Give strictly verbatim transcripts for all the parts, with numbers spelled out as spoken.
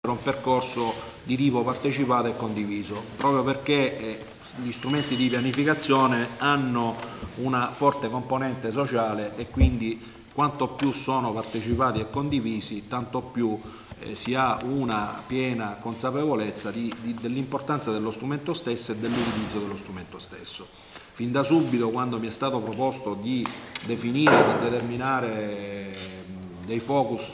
un percorso di tipo partecipato e condiviso, proprio perché eh, gli strumenti di pianificazione hanno una forte componente sociale e quindi quanto più sono partecipati e condivisi, tanto più eh, si ha una piena consapevolezza di, di, dell'importanza dello strumento stesso e dell'utilizzo dello strumento stesso. Fin da subito, quando mi è stato proposto di definire, di determinare dei focus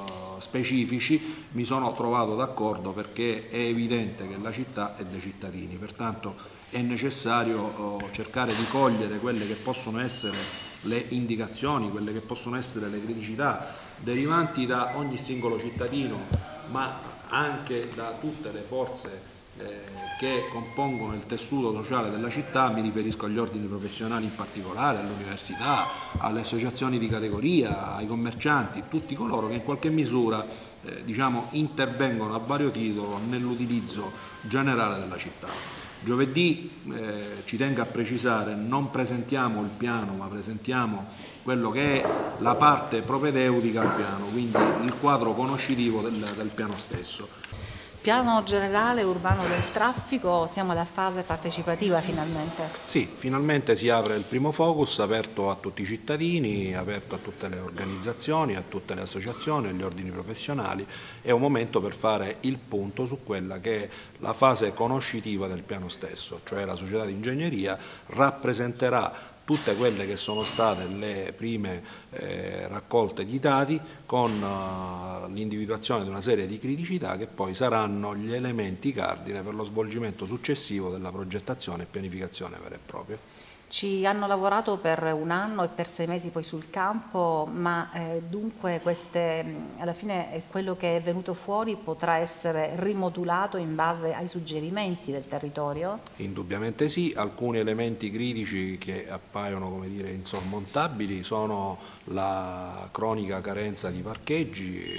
specifici, mi sono trovato d'accordo perché è evidente che la città è dei cittadini, pertanto è necessario cercare di cogliere quelle che possono essere le indicazioni, quelle che possono essere le criticità derivanti da ogni singolo cittadino, ma anche da tutte le forze eh, che compongono il tessuto sociale della città. Mi riferisco agli ordini professionali in particolare, alle università, alle associazioni di categoria, ai commercianti, tutti coloro che in qualche misura eh, diciamo, intervengono a vario titolo nell'utilizzo generale della città. Giovedì, eh, ci tengo a precisare, non presentiamo il piano, ma presentiamo quello che è la parte propedeutica al piano, quindi il quadro conoscitivo del, del piano stesso. Piano generale urbano del traffico, siamo alla fase partecipativa finalmente. Sì, finalmente si apre il primo focus, aperto a tutti i cittadini, aperto a tutte le organizzazioni, a tutte le associazioni, agli ordini professionali. È un momento per fare il punto su quella che è la fase conoscitiva del piano stesso, cioè la società di ingegneria rappresenterà tutte quelle che sono state le prime eh, raccolte di dati con uh, l'individuazione di una serie di criticità che poi saranno gli elementi cardine per lo svolgimento successivo della progettazione e pianificazione vera e propria. Ci hanno lavorato per un anno e per sei mesi poi sul campo, ma eh, dunque queste, alla fine quello che è venuto fuori potrà essere rimodulato in base ai suggerimenti del territorio? Indubbiamente sì, alcuni elementi critici che appaiono, come dire, insormontabili sono la cronica carenza di parcheggi,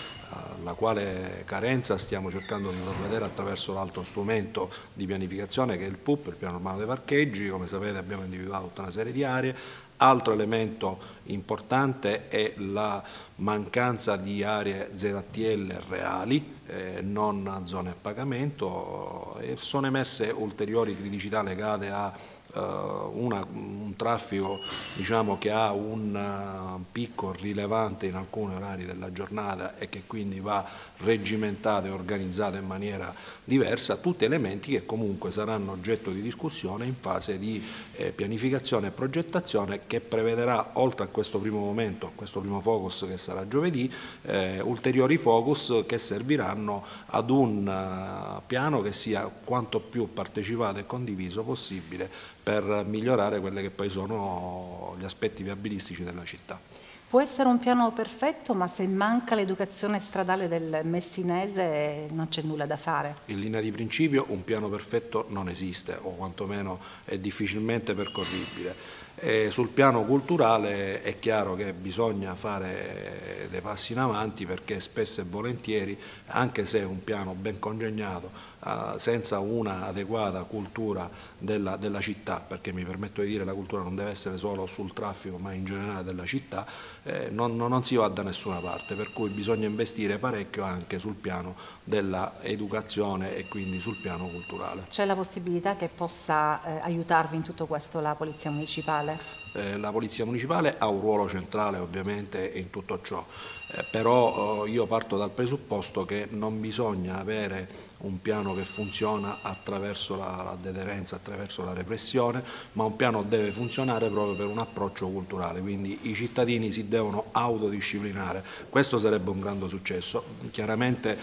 la quale carenza stiamo cercando di provvedere attraverso l'altro strumento di pianificazione che è il P U P, il piano urbano dei parcheggi. Come sapete abbiamo individuato tutta una serie di aree. Altro elemento importante è la mancanza di aree Z T L reali, eh, non zone a pagamento, e sono emerse ulteriori criticità legate a Una, un traffico diciamo, che ha un uh, picco rilevante in alcuni orari della giornata e che quindi va regimentato e organizzato in maniera diversa, tutti elementi che comunque saranno oggetto di discussione in fase di eh, pianificazione e progettazione, che prevederà, oltre a questo primo momento, a questo primo focus che sarà giovedì, eh, ulteriori focus che serviranno ad un uh, piano che sia quanto più partecipato e condiviso possibile per migliorare quelli che poi sono gli aspetti viabilistici della città. Può essere un piano perfetto, ma se manca l'educazione stradale del messinese non c'è nulla da fare. In linea di principio un piano perfetto non esiste, o quantomeno è difficilmente percorribile. E sul piano culturale è chiaro che bisogna fare dei passi in avanti, perché spesso e volentieri, anche se è un piano ben congegnato, eh, senza una adeguata cultura della, della città, perché mi permetto di dire la cultura non deve essere solo sul traffico ma in generale della città, eh, non, non si va da nessuna parte, per cui bisogna investire parecchio anche sul piano della educazione e quindi sul piano culturale. C'è la possibilità che possa eh, aiutarvi in tutto questo la Polizia Municipale? Eh, la Polizia Municipale ha un ruolo centrale ovviamente in tutto ciò, eh, però eh, io parto dal presupposto che non bisogna avere un piano che funziona attraverso la, la deterenza, attraverso la repressione, ma un piano deve funzionare proprio per un approccio culturale, quindi i cittadini si devono autodisciplinare. Questo sarebbe un grande successo. Chiaramente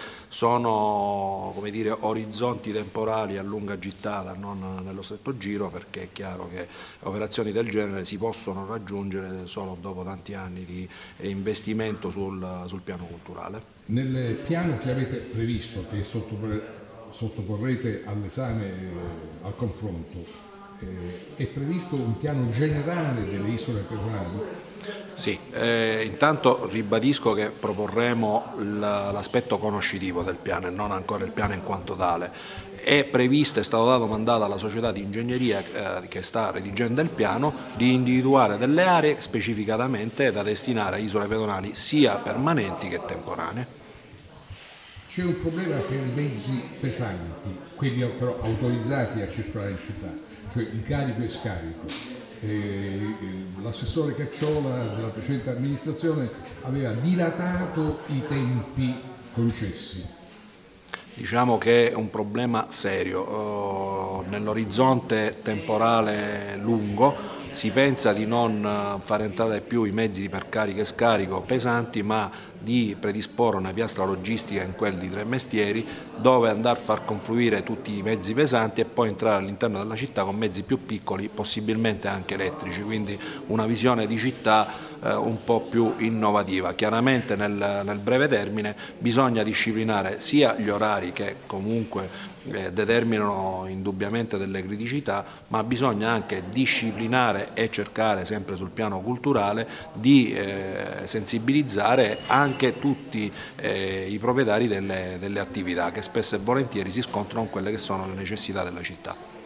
sono, come dire, orizzonti temporali a lunga gittata, non nello stretto giro, perché è chiaro che operazioni del genere si possono raggiungere solo dopo tanti anni di investimento sul, sul piano culturale. Nel piano che avete previsto, che sottoporrete all'esame, eh, al confronto, eh, è previsto un piano generale delle isole pedonali? Sì, eh, intanto ribadisco che proporremo l'aspetto conoscitivo del piano e non ancora il piano in quanto tale. È previsto, è stato dato mandato alla società di ingegneria eh, che sta redigendo il piano di individuare delle aree specificatamente da destinare a isole pedonali sia permanenti che temporanee. C'è un problema per i mezzi pesanti, quelli però autorizzati a circolare in città, cioè il carico e scarico. Eh, l'assessore Cacciola della precedente amministrazione aveva dilatato i tempi concessi. Diciamo che è un problema serio, nell'orizzonte temporale lungo si pensa di non far entrare più i mezzi per carico e scarico pesanti, ma di predisporre una piastra logistica in quel di Tremestieri dove andare a far confluire tutti i mezzi pesanti e poi entrare all'interno della città con mezzi più piccoli, possibilmente anche elettrici, quindi una visione di città eh, un po' più innovativa. Chiaramente nel, nel breve termine bisogna disciplinare sia gli orari che comunque Eh, determinano indubbiamente delle criticità, ma bisogna anche disciplinare e cercare sempre sul piano culturale di eh, sensibilizzare anche tutti eh, i proprietari delle, delle attività che spesso e volentieri si scontrano con quelle che sono le necessità della città.